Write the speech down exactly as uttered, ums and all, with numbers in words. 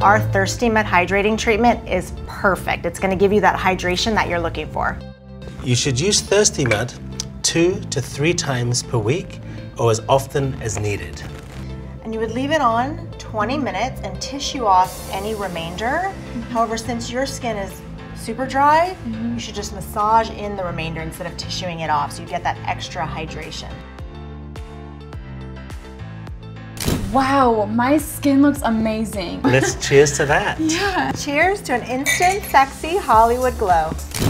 our ThirstyMud hydrating treatment is perfect. It's gonna give you that hydration that you're looking for. You should use ThirstyMud two to three times per week or as often as needed. And you would leave it on twenty minutes and tissue off any remainder. Mm-hmm. However, since your skin is super dry, mm-hmm. you should just massage in the remainder instead of tissuing it off so you get that extra hydration. Wow, my skin looks amazing. Let's cheers to that. Yeah. Cheers to an instant, sexy Hollywood glow.